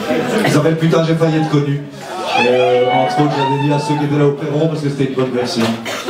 Il s'appelle Putain j'ai failli être connu. Et entre autres j'avais dit à ceux qui étaient là au Perron parce que c'était une bonne version.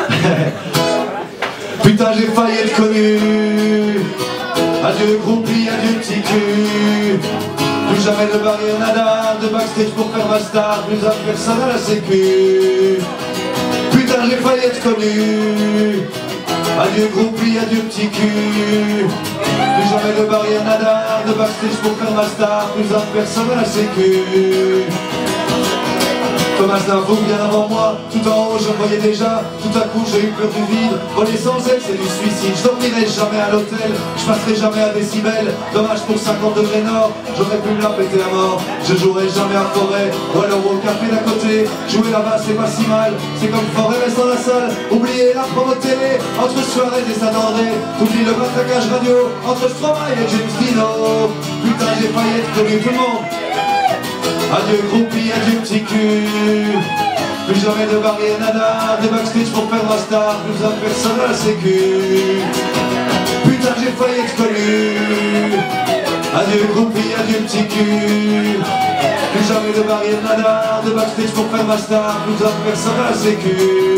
Putain j'ai failli être connu. Adieu groupie, adieu petit cul. Plus jamais de barrière nada, de backstage pour faire ma star, plus à personne à la sécu. Putain j'ai failli être connu. Adieu groupie, adieu petit cul. Plus jamais de barrière nada, de backstage pour faire ma star, plus à personne à la sécu. Thomas d'info bien avant moi, tout en haut je voyais déjà. Tout à coup j'ai eu peur du vide, voler sans elle c'est du suicide. Je dormirai jamais à l'hôtel, je passerai jamais à décibels. Dommage pour 50 degrés nord, j'aurais pu me la péter à mort. Je jouerai jamais à forêt, ou alors au café d'à côté. Jouer là-bas c'est pas si mal, c'est comme forêt mais sans la salle. Oubliez la promo télé, entre soirée et Saint-André. T'oublies le matraquage radio, entre Stromae et James Dino. Putain j'ai failli être connu tout le monde. Adieu groupie, adieu petit cul. Plus jamais de barrière nada, de backstage pour faire ma star, plus à personne à la sécu. Putain j'ai failli être connu. Adieu groupie, adieu petit cul. Plus jamais de barrière nada, de backstage pour faire ma star, plus à personne à la sécu.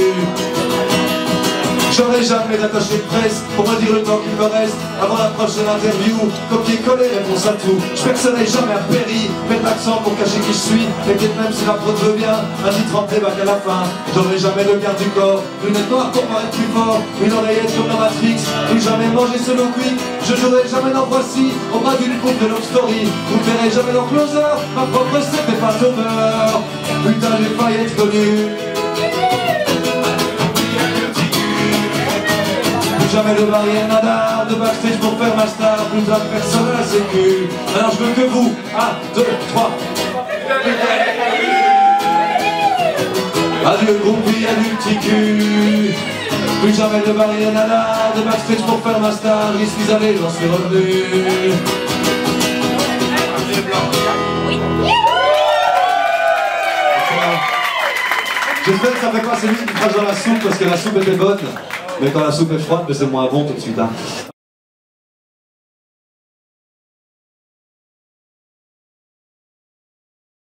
J'aurai jamais d'attaché de presse pour me dire le temps qu'il me reste avant la prochaine interview. Copier-coller, réponse à tout. Je percerai jamais à Perry, mettre l'accent pour cacher qui je suis. Et peut-être même si la prod veut bien, un titre en playback à la fin. J'aurai jamais le garde du corps, lunettes noires pour paraître plus fort, une oreillette comme dans Matrix. Plus jamais manger solo quick, je jouerai jamais dans Voici, au bras d'une coupe de Love Story. Vous ne verrez jamais dans Closer, ma propre recette n'est pas au beurre. Putain j'ai failli être connu. Jamais de barrière nada, de backstage pour faire ma star, plus à personne à la sécu. Alors je veux que vous, 1, 2, 3. Adieu groupie, adieu petit cul. Plus jamais de barrière nada, de backstage pour faire ma star, j'y suis allé, j'en suis revenu. J'espère que ça fait pas celui qui crache dans la soupe parce que la soupe était bonne. Mais quand la soupe est froide, c'est moins bon tout de suite. Hein.